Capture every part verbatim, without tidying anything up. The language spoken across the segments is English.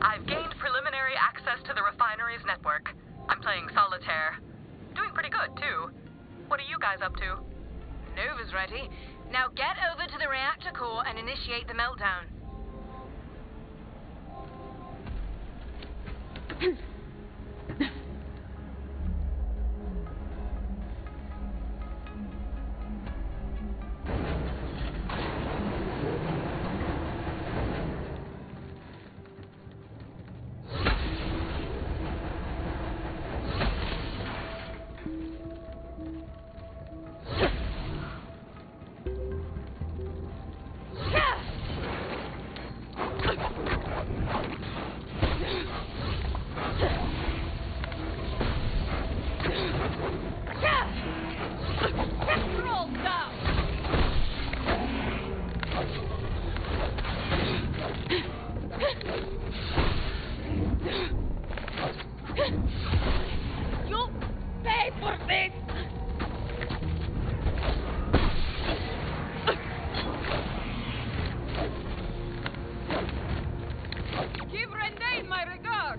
I've gained preliminary access to the refinery's network. I'm playing solitaire. Doing pretty good, too. What are you guys up to? Nova's ready. Now get over to the reactor core and initiate the meltdown. You'll pay for this! Give Rendain my regards!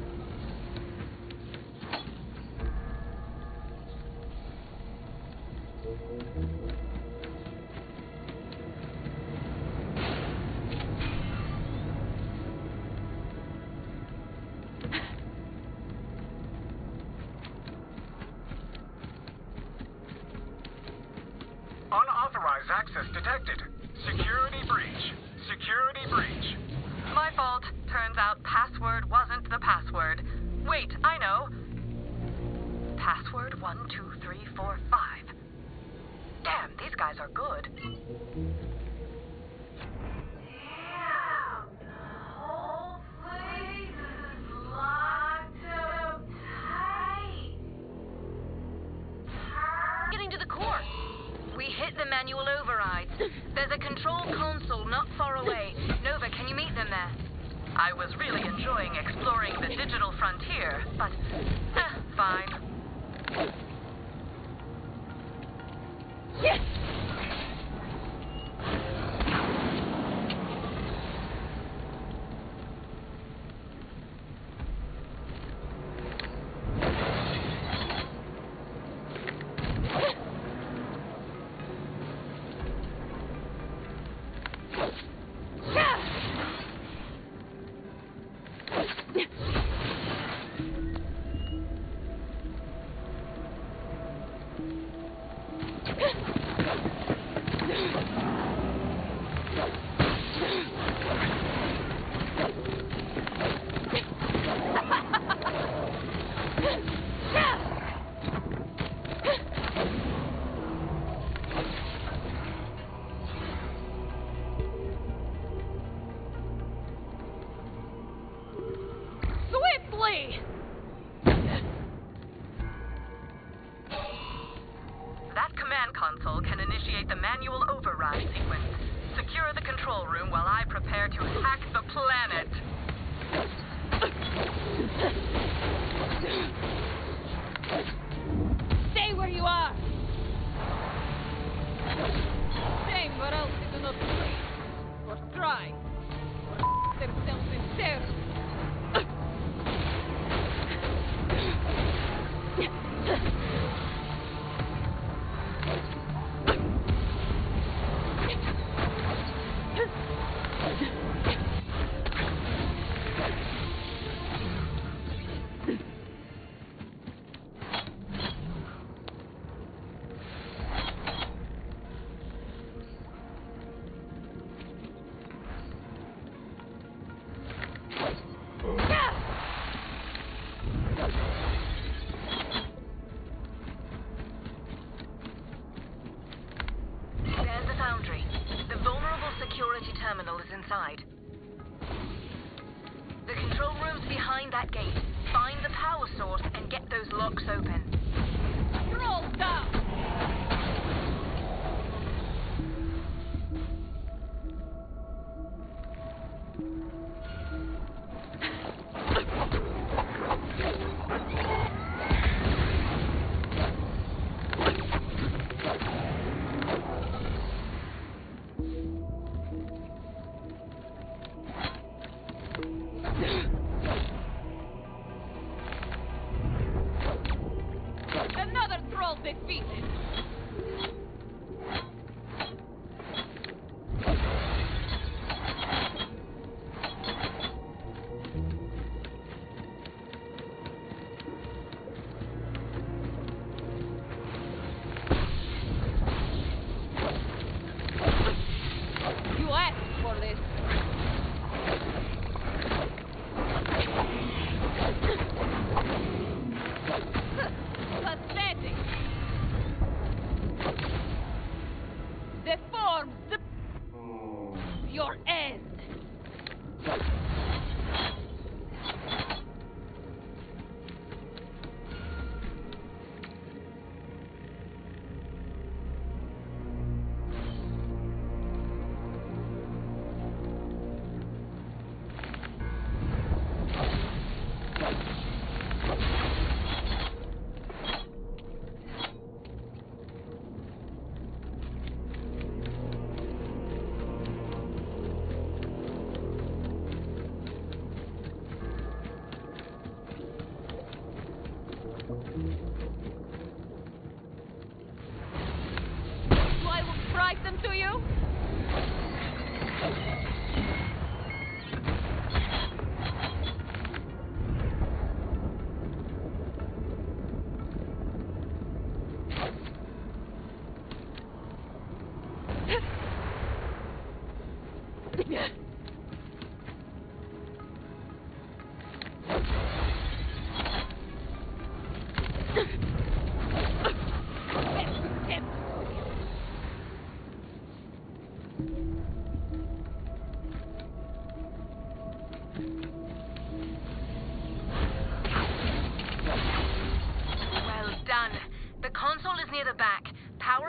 Unauthorized access detected. Security breach. Security breach. My fault. Turns out password wasn't the password. Wait, I know. Password one, two, three, four, five. Damn, these guys are good. Getting to the core. We hit the manual overrides. There's a control console not far away. Nova, can you meet them there? I was really enjoying exploring the digital frontier, but, eh, fine. Yes! Swiftly! That command console can initiate the manual override sequence. Secure the control room while I prepare to hack the planet. Stay where you are! Shame what else you do not play. Or try. Or themselves in terror. There's the foundry. The vulnerable security terminal is inside. The control room's behind that gate. Find the power source and get those locks open. Roll down! Yeah.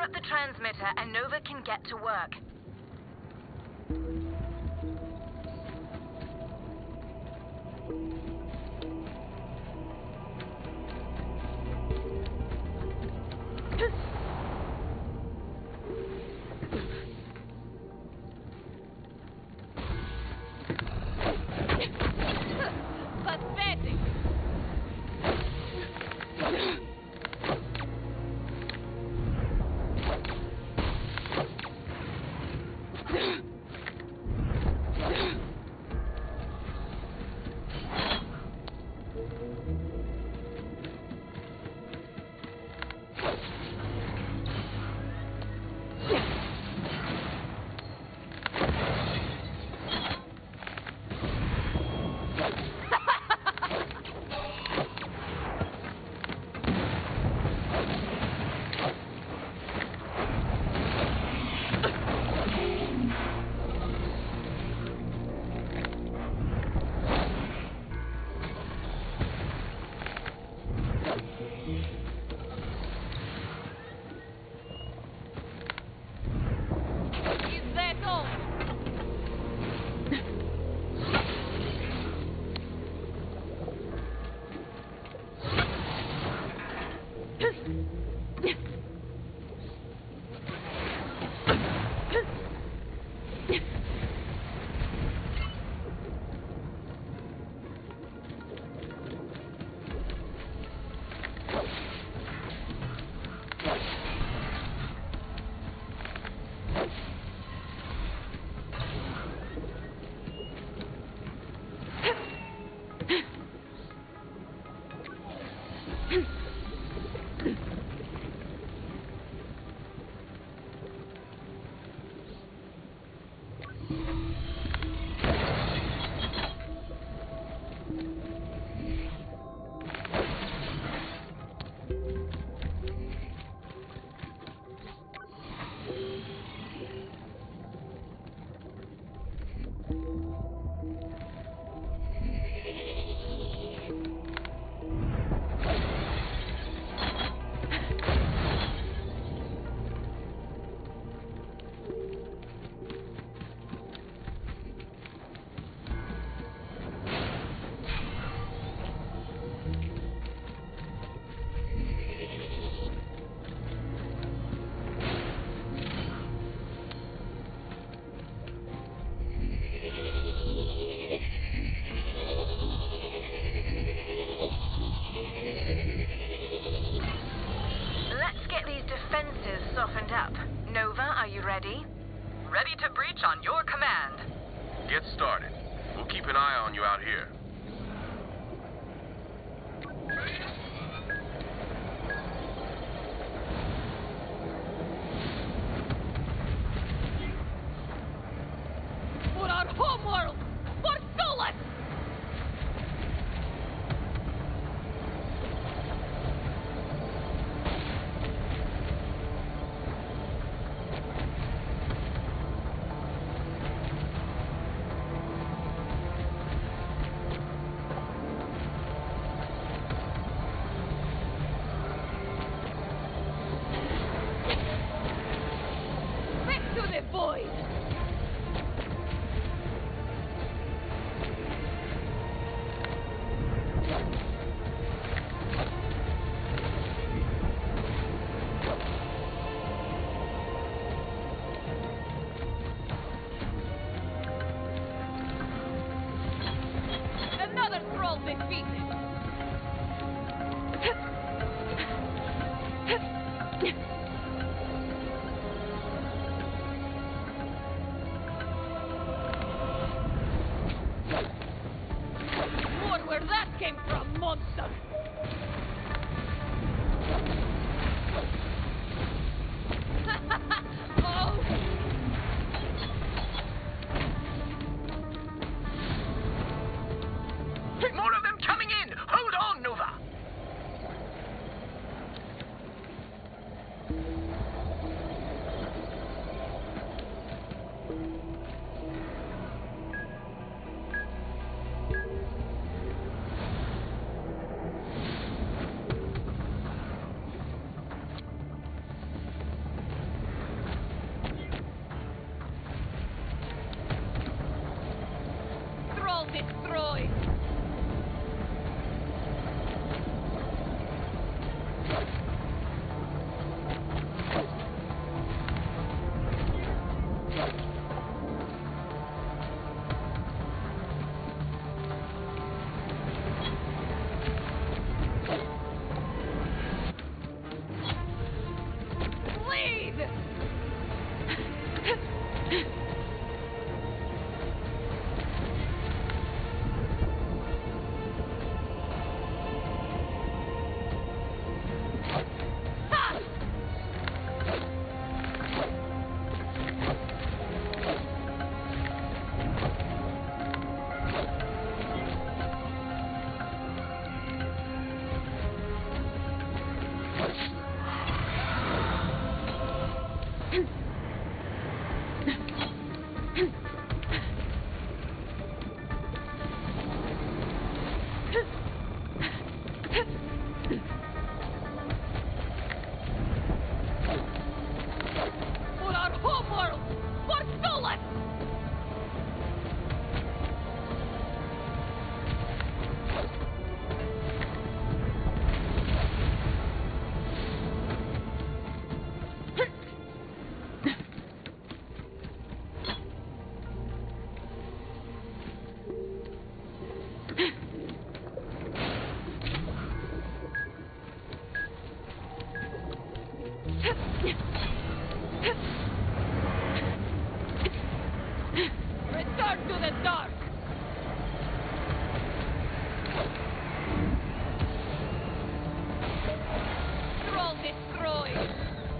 up the transmitter and Nova can get to work. Pathetic! Is that all? Let's get these defenses softened up. Nova, are you ready? Ready to breach on your command. Get started. We'll keep an eye on you out here. For our homeworld! For Solus! Back to the void! Another troll defeated! More where that came from, monster! Oh! More of them coming in! Hold on, Nova! destroyed! Return to the dark! Troll destroyed!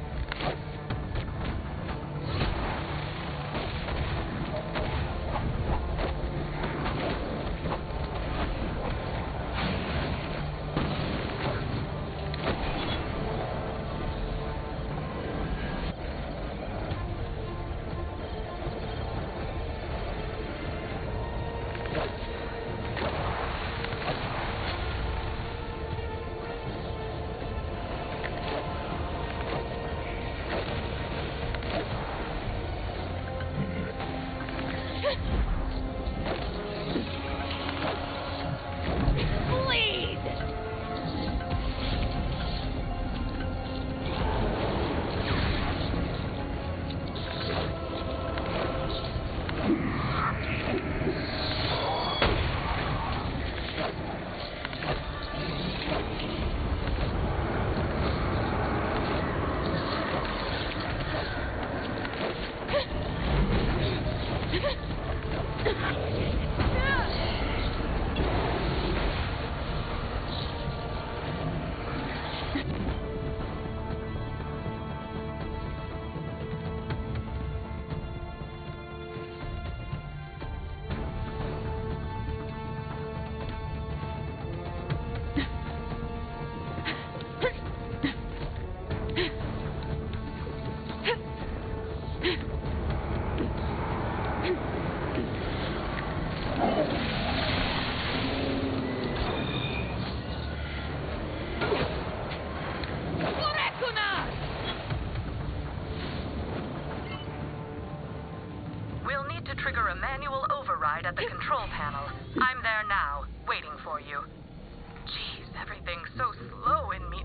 Trigger a manual override at the control panel. I'm there now, waiting for you. Jeez, everything's so slow in me.